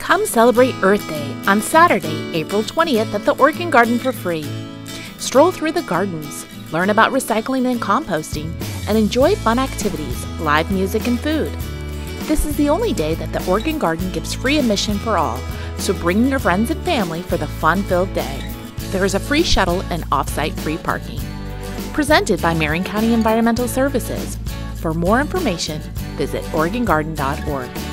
Come celebrate Earth Day on Saturday, April 20th at the Oregon Garden for free. Stroll through the gardens, learn about recycling and composting, and enjoy fun activities, live music, and food. This is the only day that the Oregon Garden gives free admission for all, so bring your friends and family for the fun-filled day. There is a free shuttle and off-site free parking. Presented by Marion County Environmental Services. For more information, visit OregonGarden.org.